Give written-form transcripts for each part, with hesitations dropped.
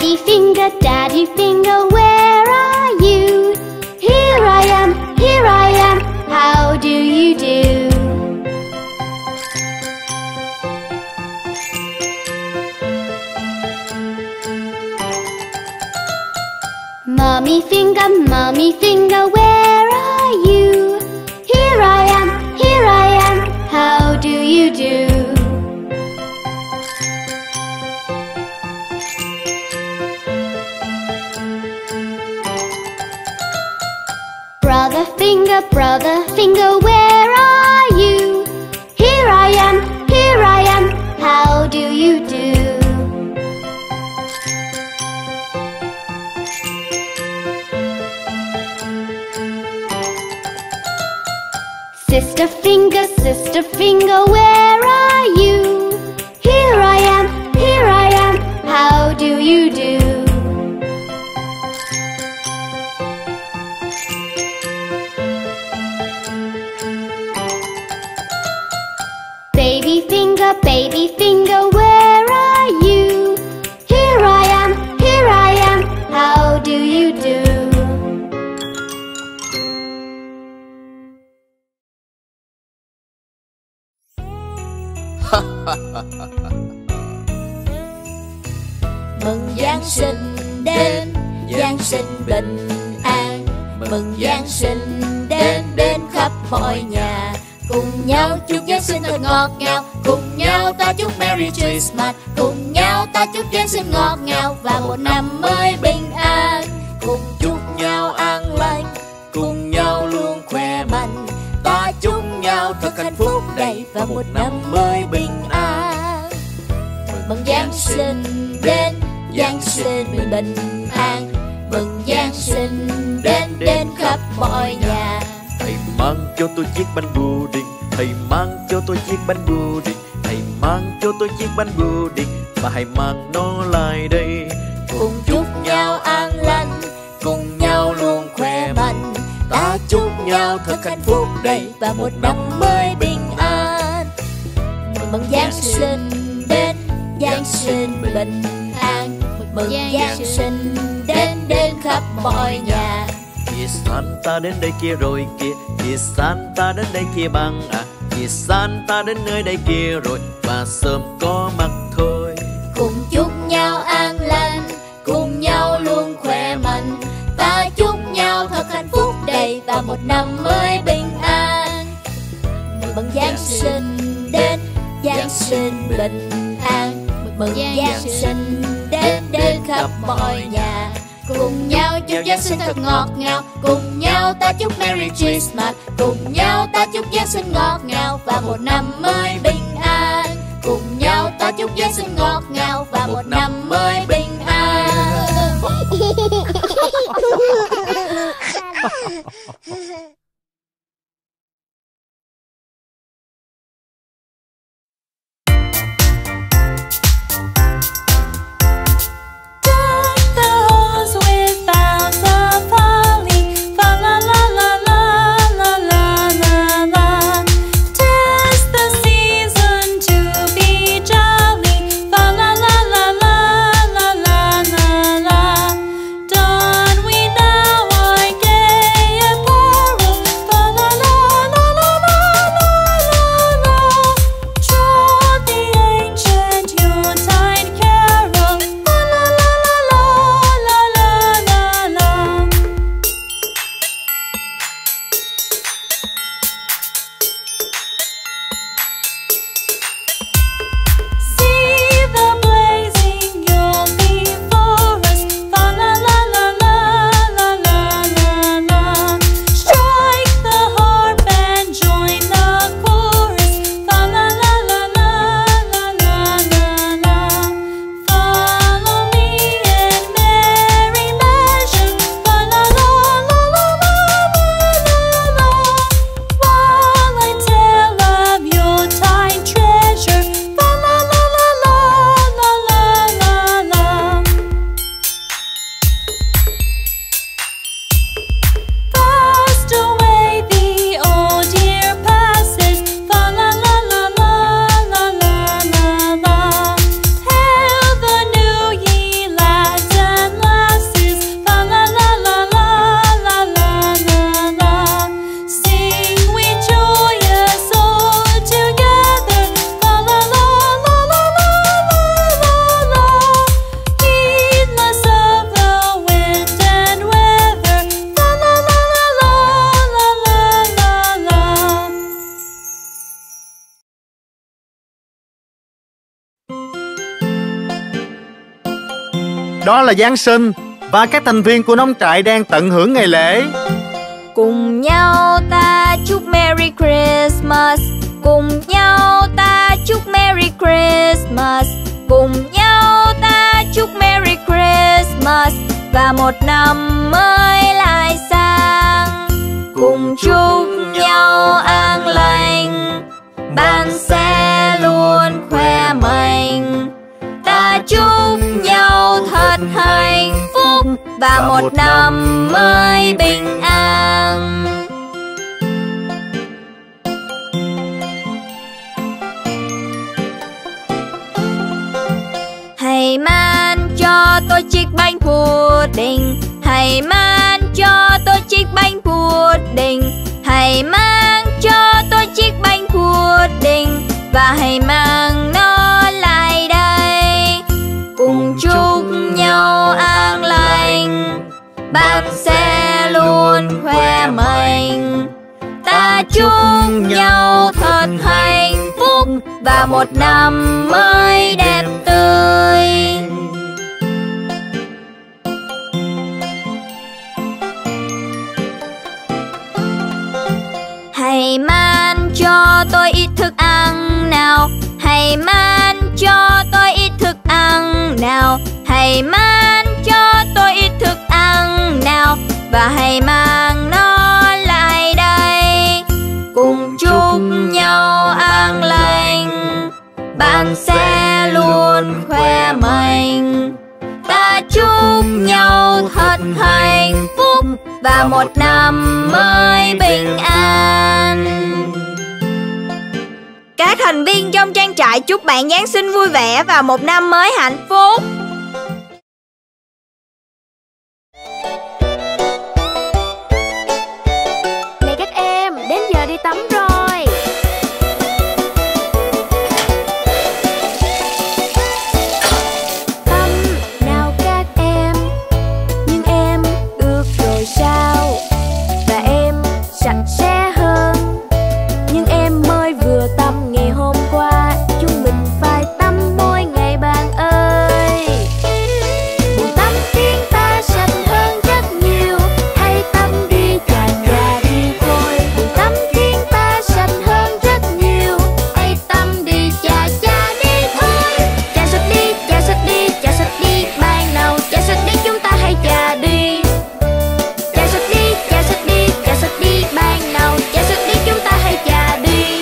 Daddy finger, where are you? Here I am, how do you do? Mommy finger, where are you? Here I am, how do you do? Brother finger, where are you? Here I am, how do you do? Sister finger, where are you? Here I am, how do you do? Baby finger, where are you? Here I am, how do you do? Mừng Giáng sinh đến, Giáng sinh bình an. Mừng Giáng sinh đến khắp mọi nhà. Cùng nhau chúc Giáng sinh thật ngọt ngào. Cùng nhau ta chúc Merry Christmas. Cùng nhau ta chúc Giáng sinh ngọt ngào và một năm mới bình an. Cùng chúc nhau an lành, cùng nhau luôn khỏe mạnh. Ta chúc nhau thật hạnh phúc đầy và một năm mới bình an. Mừng Giáng sinh đến, Giáng sinh bình an. Mừng Giáng sinh đến khắp mọi nhà. Hãy mang cho tôi chiếc bánh pudding, hãy mang cho tôi chiếc bánh pudding, hãy mang cho tôi chiếc bánh pudding và hãy mang nó lại đây. Cùng chúc nhau an lành, cùng nhau luôn khỏe mạnh. Ta chúc nhau thật hạnh phúc đầy và một năm mới bình an. Mừng Giáng sinh đến, Giáng sinh bình an. Mừng Giáng sinh đến khắp mọi nhà. Kìa Santa đến đây kia rồi kìa, kìa Santa đến đây kia bằng à. Kìa Santa đến nơi đây kia rồi và sớm có mặt thôi. Cùng chúc nhau an lành, cùng nhau luôn khỏe mạnh. Ta chúc nhau thật hạnh phúc đầy và một năm mới bình an. Mừng Giáng sinh đến, Giáng sinh bình an. Mừng Giáng sinh đến khắp mọi nhà. Cùng nhau chúc Giáng sinh thật ngọt ngào. Cùng nhau ta chúc Merry Christmas. Cùng nhau ta chúc Giáng sinh ngọt ngào và một năm mới bình an. Cùng nhau ta chúc Giáng sinh ngọt ngào và một năm mới bình an. Đó là Giáng sinh và các thành viên của nông trại đang tận hưởng ngày lễ. Cùng nhau ta chúc Merry Christmas. Cùng nhau ta chúc Merry Christmas. Cùng nhau ta chúc Merry Christmas. Và một năm mới lại sang. Cùng chúc nhau an lành, bạn sẽ luôn khỏe mạnh. Ta chúc nhau thật hạnh phúc và một năm mới bình an. Hãy mang cho tôi chiếc bánh pudding. Hãy mang cho tôi chiếc bánh pudding. Hãy mang cho tôi chiếc bánh pudding. Và hãy mang nó lại đây. Cùng chúc nhau an lành, bạn sẽ luôn khỏe mạnh. Ta chúc nhau thật hạnh phúc và một năm mới đẹp tươi. Hãy mang cho tôi ít thức ăn nào. Hãy mang cho tôi ít thức ăn nào. Hãy mang cho tôi ít thức ăn nào. Và hãy mang nó lại đây. Cùng chúc nhau an lành, bạn sẽ luôn khỏe mạnh. Ta chúc nhau thật hạnh phúc và một năm mới bình an. Các thành viên trong trang trại chúc bạn Giáng sinh vui vẻ và một năm mới hạnh phúc. Này các em, đến giờ đi tắm rồi. Tắm nào các em, nhưng em ướt rồi sao? Và em sạch sẽ hơn, nhưng em mới vừa tắm ngày hôm qua. Chúng mình phải tắm mỗi ngày bạn ơi. Buồn tắm khiến ta sạch hơn rất nhiều. Hãy tắm đi chà chà đi thôi. Buồn tắm khiến ta sạch hơn rất nhiều. Hãy tắm đi chà chà đi thôi. Chà sạch đi, chà sạch đi, chà sạch đi. Bạn nào chà sạch đi chúng ta hãy chà đi. Chà sạch đi, chà sạch đi, chà sạch đi. Bạn nào chà sạch đi chúng ta hãy chà đi.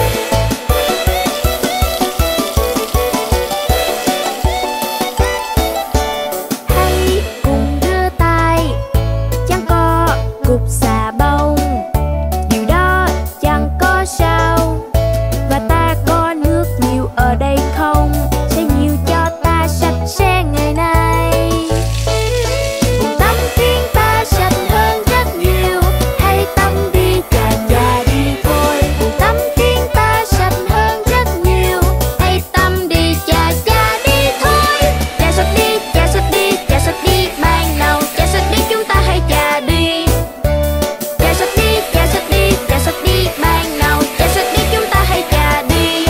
Hãy cùng đưa tay, chẳng có cục xà bông. Điều đó chẳng có sao. Và ta có nước nhiều ở đây không? Sẽ nhiều cho ta sạch sẽ ngày nay. Buồn tắm khiến ta sạch hơn rất nhiều. Hãy tắm đi chà chà đi thôi. Buồn tắm khiến ta sạch hơn rất nhiều. Hãy tắm đi chà chà đi thôi. Chà sạch đi, chà sạch đi, chà sạch đi. Bạn nào chà sạch đi chúng ta hãy chà đi. Chà sạch đi, chà sạch đi, chà sạch đi. Bạn nào chà sạch đi chúng ta hãy chà đi.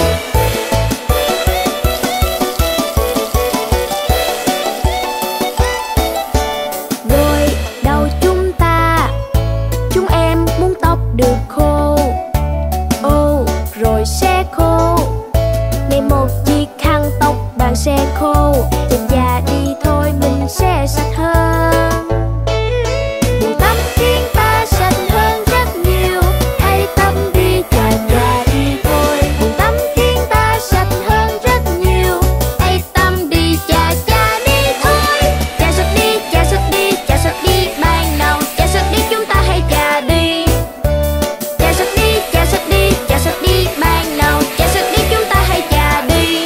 Gội đầu chúng em muốn tóc được khô. Ô, rồi sẽ khô. Ngày một chiếc khăn tóc bạn sẽ khô. Chà chà đi thôi mình sẽ sạch hơn. Buồn tắm khiến ta sạch hơn rất nhiều. Hãy tắm đi chà chà đi thôi. Buồn tắm khiến ta sạch hơn rất nhiều. Hãy tắm đi chà chà đi thôi. Chà sạch đi, chà sạch đi, chà sạch đi. Bạn nào chà sạch đi chúng ta hãy chà đi. Chà sạch đi, chà sạch đi, chà sạch đi. Bạn nào chà sạch đi chúng ta hãy chà đi.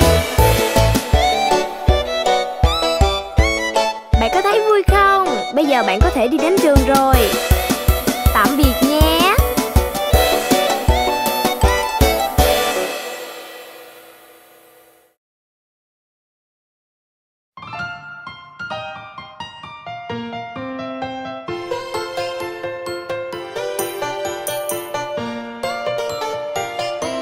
Bạn có thấy vui không? Bây giờ bạn có thể đi đến trường rồi. Tạm biệt nhé.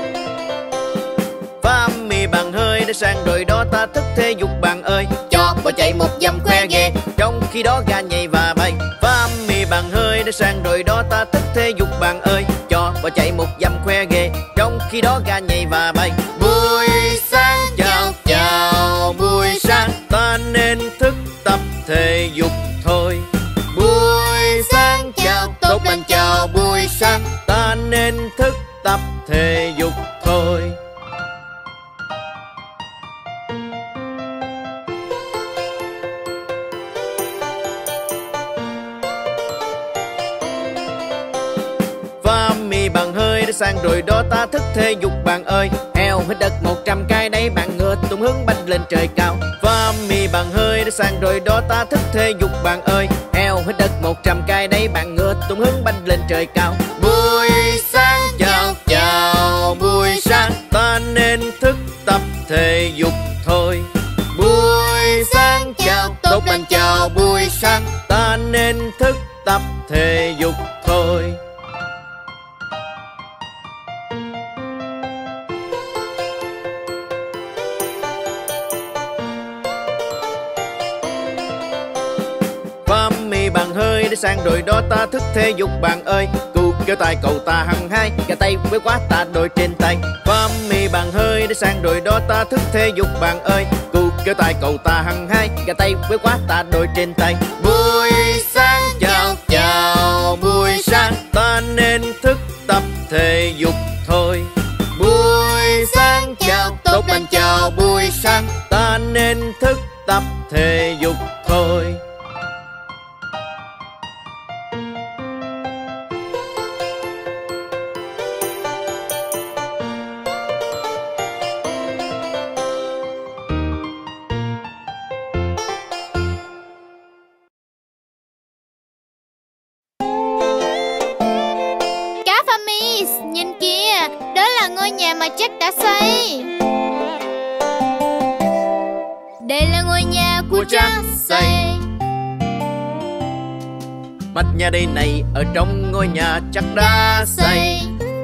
Và mì bạn hơi để sang rồi đó ta thức thể dục bạn ơi. Cho bỏ chạy một dặm khoe ghê. Trong khi đó gà nhảy và bay, và mì bằng hơi đã sang rồi đó ta thích thể dục bạn ơi. Cho bỏ chạy một dặm khoe ghê. Trong khi đó gà nhảy và bay. Buổi sáng chào chào, buổi sáng ta nên thức tập thể dục thôi. Buổi sáng chào tốt lành chào, buổi sáng ta nên thức tập thể dục thôi. Và mì bằng hơi đã sang rồi đó ta thức thể dục bạn ơi. Eo hít đất 100 cái đấy bạn ngựa tung hướng banh lên trời cao. Và mì bằng hơi đã sang rồi đó ta thức thể dục bạn ơi. Eo hít đất 100 cái đấy bạn ngựa tung hướng banh lên trời cao. Buổi sáng chào chào, buổi sáng ta nên thức tập thể dục thôi. Buổi sáng chào tốt lành chào, buổi sáng ta nên thức tập thể dục thôi. Và mì bằng hơi đã sang rồi đó ta thức thể dục bạn ơi. Cu kéo tay cậu ta hăng hai, gà tay với quá ta đôi trên tay. Và mì bằng hơi đã sang rồi đó ta thức thể dục bạn ơi. Cu kéo tay cậu ta hăng hai, gà tay với quá ta đôi trên tay. Buổi sáng chào chào, buổi sáng ta nên thức tập thể dục thôi. Buổi sáng chào tốt lành chào, buổi sáng ta nên thức tập thể dục thôi. Nhìn kìa, đó là ngôi nhà mà Jack đã xây. Đây là ngôi nhà của Jack xây. Mặt nhà đây này ở trong ngôi nhà Jack đã xây.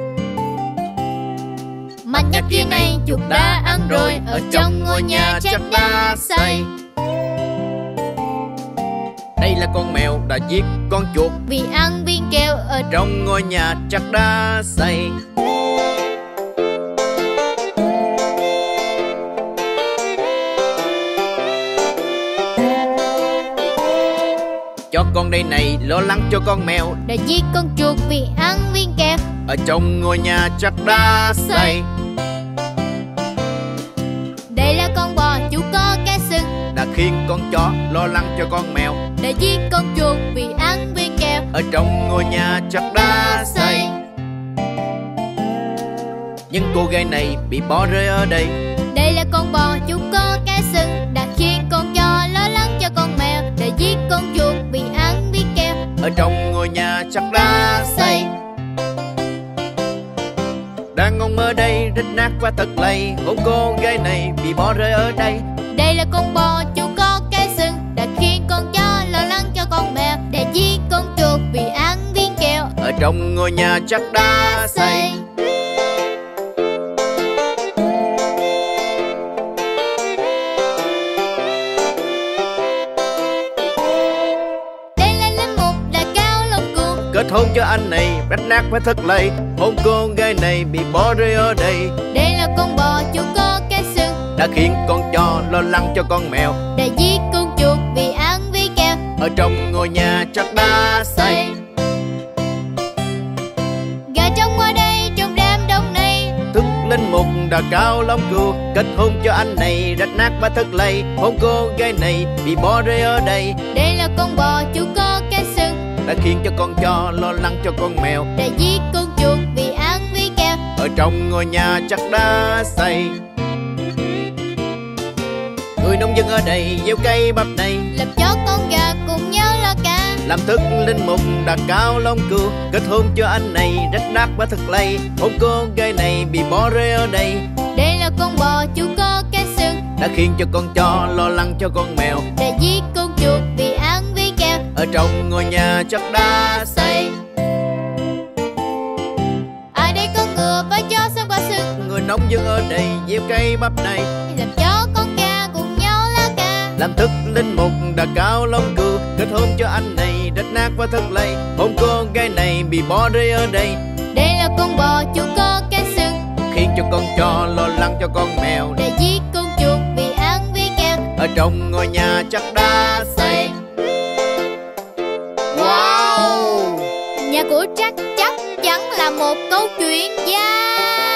Mặt nhà kia này chuột đã ăn rồi, ở trong ngôi nhà Jack đã xây. Đây là con mèo đã giết con chuột vì ăn viên kẹo ở trong ngôi nhà Jack đã xây. Cho con đây này lo lắng cho con mèo đã giết con chuột vì ăn viên kẹo ở trong ngôi nhà Jack đã xây. Đây là con bò chú có cái sừng đã khiến con chó lo lắng cho con mèo đã giết con chuột vì ăn viên kẹo ở trong ngôi nhà Jack đã xây. Nhưng cô gái này bị bỏ rơi ở đây. Đây là con bò chú có cái sừng đã khiến con chó lo lắng cho con mèo đã giết con chuột vì ăn viên kẹo ở trong ngôi nhà Jack đã xây. Đàn ông ở đây rách nát và thật lầy, hôn cô gái này bị bỏ rơi ở đây. Đây là con bò chú có cái sừng đã khiến con chó lo lắng cho con mèo đã giết con chuột vì ăn viên kẹo ở trong ngôi nhà Jack đã xây. Đây là linh mục đã cao lông cuồng kết hôn cho anh này rách nát và thật lầy, hôn cô gái này bị bỏ rơi ở đây. Đây là con bò chú có cái sừng đã khiến con chó lo lắng cho con mèo đã giết con chuột vì ăn viên kẹo ở trong ngôi nhà Jack đã xây. Gà trống ở đây trong đám đông này thức linh mục đã cao lông cừu kết hôn cho anh này rách nát và thật lầy, hôn cô gái này bị bỏ rơi ở đây. Đây là con bò chú có cái sừng đã khiến cho con chó lo lắng cho con mèo đã giết con chuột vì ăn viên kẹo ở trong ngôi nhà Jack đã xây. Người nông dân ở đây gieo cây bắp này làm cho con gà cùng nhau lo cả. làm thức linh mục đã cao lông cừu kết hôn cho anh này rách nát và thật lầy, hôn cô gái này bị bỏ rơi ở đây. Đây là con bò chú có cái sừng đã khiến cho con chó lo lắng cho con mèo đã giết con chuột vì ăn viên kẹo ở trong ngôi nhà Jack đã xây. Ở đây có ngựa và chó xem qua sừng Người nông dân ở đây gieo cây bắp này làm cho con gà cùng nhau lá cà. làm thức đến một đà cao lông cừu. Kết hôn cho anh này rách nát và thất lây. Hôn cô gái này bị bỏ rơi ở đây. Đây là con bò chủ có cái sừng, Khiến cho con chó lo lắng cho con mèo. để giết con chuột vì ăn viên kẹo. Ở trong ngôi nhà chắc đã xây. Wow! Nhà của Jack chắc chắn là một câu chuyện dài.